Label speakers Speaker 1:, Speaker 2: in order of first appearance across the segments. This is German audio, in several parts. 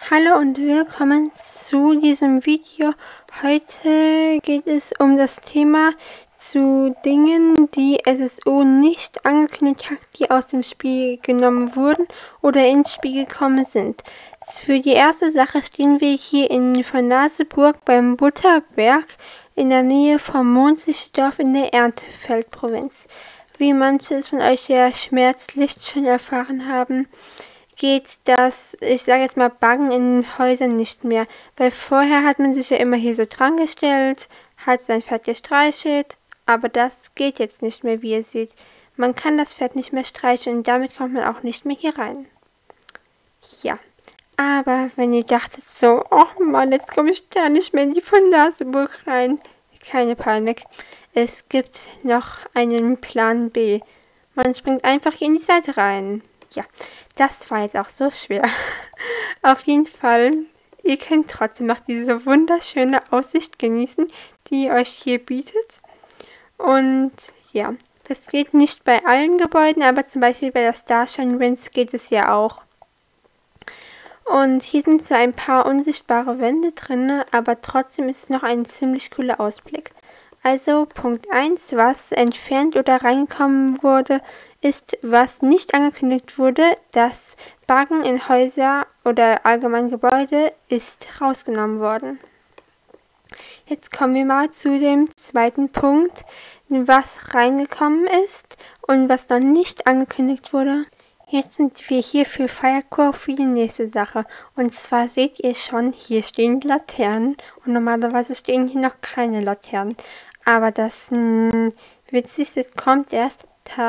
Speaker 1: Hallo und willkommen zu diesem Video. Heute geht es um das Thema zu Dingen, die SSO nicht angekündigt hat, die aus dem Spiel genommen wurden oder ins Spiel gekommen sind. Für die erste Sache stehen wir hier in Vernaseburg beim Butterberg in der Nähe vom Mondsichtdorf in der Erntefeldprovinz. Wie manche es von euch ja schmerzlich schon erfahren haben, geht das, ich sage jetzt mal, Baggen in Häusern nicht mehr. Weil vorher hat man sich ja immer hier so dran gestellt, hat sein Pferd gestreichelt, aber das geht jetzt nicht mehr, wie ihr seht. Man kann das Pferd nicht mehr streicheln und damit kommt man auch nicht mehr hier rein. Ja, aber wenn ihr dachtet so, oh Mann, jetzt komme ich da nicht mehr in die Vernaseburg rein, keine Panik. Es gibt noch einen Plan B. Man springt einfach hier in die Seite rein. Ja, das war jetzt auch so schwer. Auf jeden Fall, ihr könnt trotzdem noch diese wunderschöne Aussicht genießen, die euch hier bietet. Und ja, das geht nicht bei allen Gebäuden, aber zum Beispiel bei der Starshine Ranch geht es ja auch. Und hier sind zwar ein paar unsichtbare Wände drin, aber trotzdem ist es noch ein ziemlich cooler Ausblick. Also Punkt 1, was entfernt oder reingekommen wurde, ist, was nicht angekündigt wurde, das Baggen in Häuser oder allgemein Gebäude ist rausgenommen worden. Jetzt kommen wir mal zu dem zweiten Punkt, was reingekommen ist und was noch nicht angekündigt wurde. Jetzt sind wir hier für Firecore für die nächste Sache. Und zwar seht ihr schon, hier stehen Laternen und normalerweise stehen hier noch keine Laternen. Aber das Witzigste kommt erst.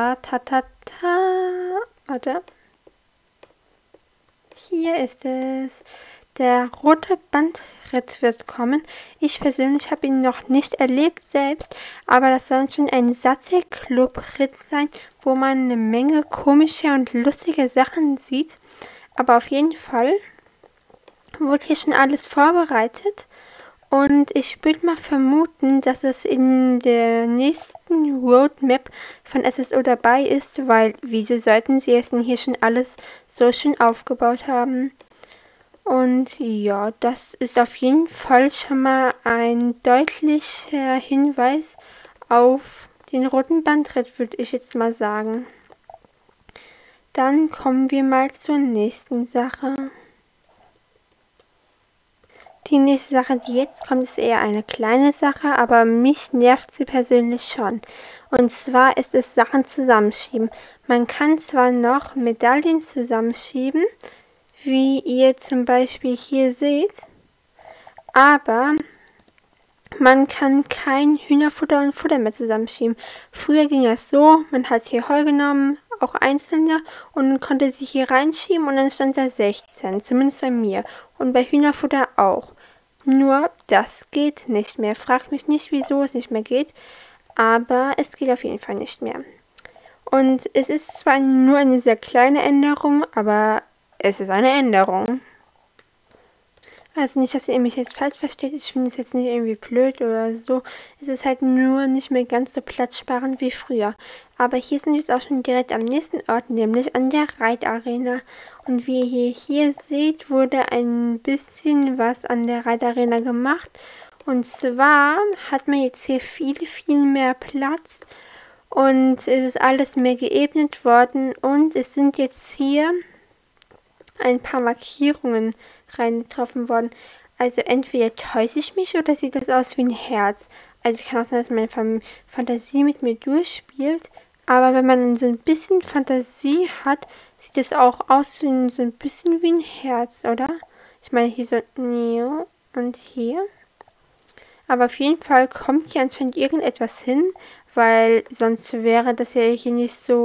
Speaker 1: Warte. Hier ist es. Der rote Bandritt wird kommen. Ich persönlich habe ihn noch nicht erlebt selbst, aber das soll schon ein satter Club-Ritt sein, wo man eine Menge komischer und lustiger Sachen sieht. Aber auf jeden Fall wurde hier schon alles vorbereitet. Und ich würde mal vermuten, dass es in der nächsten Roadmap von SSO dabei ist, weil wieso sollten sie es denn hier schon alles so schön aufgebaut haben? Und ja, das ist auf jeden Fall schon mal ein deutlicher Hinweis auf den roten Bandritt, würde ich jetzt mal sagen. Dann kommen wir mal zur nächsten Sache. Die nächste Sache, die jetzt kommt, ist eher eine kleine Sache, aber mich nervt sie persönlich schon. Und zwar ist es Sachen zusammenschieben. Man kann zwar noch Medaillen zusammenschieben, wie ihr zum Beispiel hier seht, aber man kann kein Hühnerfutter und Futter mehr zusammenschieben. Früher ging das so, man hat hier Heu genommen, auch einzelne, und konnte sie hier reinschieben und dann stand da 16, zumindest bei mir. Und bei Hühnerfutter auch. Nur, das geht nicht mehr. Fragt mich nicht, wieso es nicht mehr geht, aber es geht auf jeden Fall nicht mehr. Und es ist zwar nur eine sehr kleine Änderung, aber es ist eine Änderung. Also nicht, dass ihr mich jetzt falsch versteht, ich finde es jetzt nicht irgendwie blöd oder so. Es ist halt nur nicht mehr ganz so platzsparend wie früher. Aber hier sind wir jetzt auch schon direkt am nächsten Ort, nämlich an der Reitarena. Und wie ihr hier seht, wurde ein bisschen was an der Reitarena gemacht. Und zwar hat man jetzt hier viel mehr Platz. Und es ist alles mehr geebnet worden. Und es sind jetzt hier ein paar Markierungen reingetroffen worden. Also entweder täusche ich mich oder sieht das aus wie ein Herz. Also kann auch sein, dass meine Fantasie mit mir durchspielt. Aber wenn man so ein bisschen Fantasie hat, sieht es auch aus wie so ein bisschen wie ein Herz, oder? Ich meine hier so Neo und hier. Aber auf jeden Fall kommt hier anscheinend irgendetwas hin, weil sonst wäre das ja hier nicht so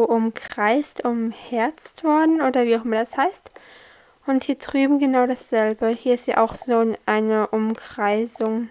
Speaker 1: umherzt worden oder wie auch immer das heißt. Und hier drüben genau dasselbe. Hier ist ja auch so eine Umkreisung.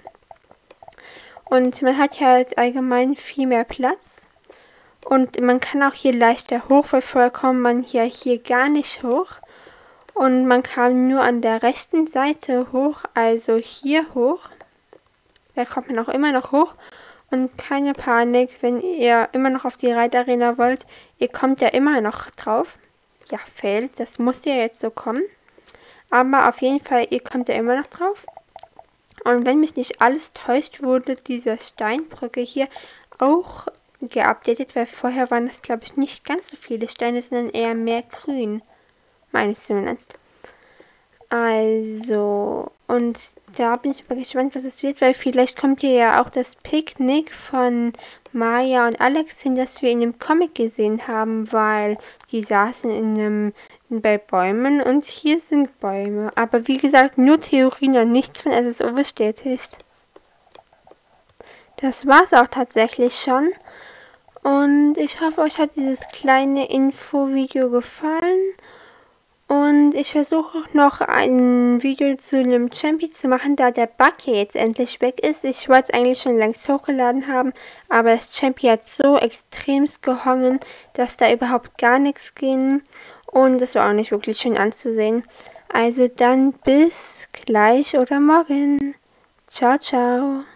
Speaker 1: Und man hat ja halt allgemein viel mehr Platz. Und man kann auch hier leichter hoch, weil vorher kommt man hier gar nicht hoch. Und man kam nur an der rechten Seite hoch, also hier hoch. Da kommt man auch immer noch hoch. Und keine Panik, wenn ihr immer noch auf die Reitarena wollt. Ihr kommt ja immer noch drauf. Ja, fail. Das muss ja jetzt so kommen. Aber auf jeden Fall, ihr kommt ja immer noch drauf. Und wenn mich nicht alles täuscht, wurde diese Steinbrücke hier auch geupdatet, weil vorher waren das, glaube ich, nicht ganz so viele Steine, sondern eher mehr grün. Meines zumindest. Also, und da bin ich mal gespannt, was es wird, weil vielleicht kommt hier ja auch das Picknick von Maya und Alex hin, das wir in dem Comic gesehen haben, weil die saßen bei Bäumen und hier sind Bäume. Aber wie gesagt, nur Theorien und nichts von SSO bestätigt. Das war's auch tatsächlich schon. Und ich hoffe, euch hat dieses kleine Infovideo gefallen. Und ich versuche noch ein Video zu einem Champion zu machen, da der Bug hier jetzt endlich weg ist. Ich wollte es eigentlich schon längst hochgeladen haben, aber das Champion hat so extremst gehongen, dass da überhaupt gar nichts ging. Und das war auch nicht wirklich schön anzusehen. Also dann bis gleich oder morgen. Ciao, ciao.